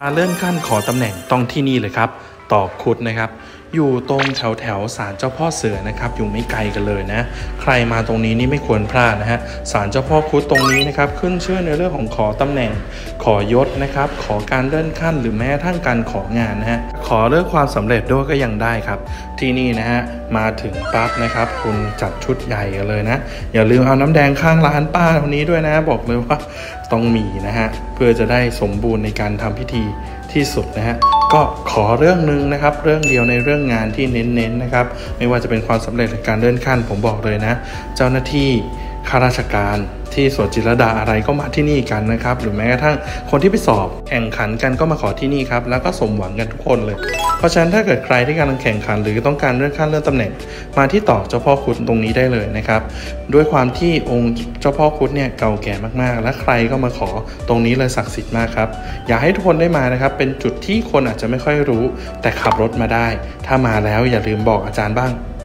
เลื่อนขั้นขอตำแหน่งต้องที่นี่เลยครับตอกคุดนะครับอยู่ตรงแถวศาลเจ้าพ่อเสือนะครับอยู่ไม่ไกลกันเลยนะใครมาตรงนี้นี่ไม่ควรพลาดนะฮะศาลเจ้าพ่อคุดตรงนี้นะครับขึ้นชื่อในเรื่องของขอตำแหน่งขอยศนะครับขอการเลื่อนขั้นหรือแม้ทั้งการของานนะฮะขอเรื่องความสำเร็จด้วยก็ยังได้ครับที่นี่นะฮะมาถึงปั๊บนะครับคุณจัดชุดใหญ่กันเลยนะอย่าลืมเอาน้ำแดงข้างร้านป้าคนนี้ด้วยนะบอกเลยว่าต้องมีนะฮะเพื่อจะได้สมบูรณ์ในการทำพิธีที่สุดนะฮะก็ขอเรื่องนึงนะครับเรื่องเดียวในเรื่องงานที่เน้นนะครับไม่ว่าจะเป็นความสำเร็จในการเลื่อนขั้นผมบอกเลยนะเจ้าหน้าที่ข้าราชการที่สวนจิตรลดาอะไรก็มาที่นี่กันนะครับหรือแม้กระทั่งคนที่ไปสอบแข่งขันกันก็มาขอที่นี่ครับแล้วก็สมหวังกันทุกคนเลยเพราะฉะนั้นถ้าเกิดใครที่กำลังแข่งขันหรือต้องการเลื่อนขั้นเลื่อนตำแหน่งมาที่ตอกเจ้าพ่อคุดตรงนี้ได้เลยนะครับด้วยความที่องค์เจ้าพ่อคุดเนี่ยเก่าแก่มากๆและใครก็มาขอตรงนี้เลยศักดิ์สิทธิ์มากครับอยากให้ทุกคนได้มานะครับเป็นจุดที่คนอาจจะไม่ค่อยรู้แต่ขับรถมาได้ถ้ามาแล้วอย่าลืมบอกอาจารย์บ้าง